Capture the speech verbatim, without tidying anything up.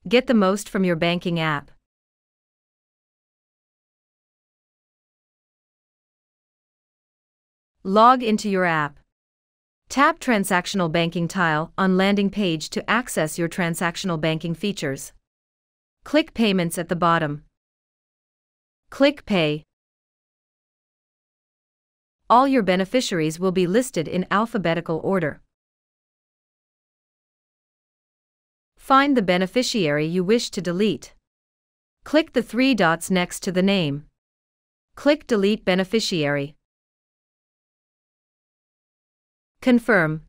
Get the most from your banking app. Log into your app. Tap Transactional Banking tile on landing page to access your transactional banking features. Click Payments at the bottom. Click Pay. All your beneficiaries will be listed in alphabetical order. Find the beneficiary you wish to delete. Click the three dots next to the name. Click Delete Beneficiary. Confirm.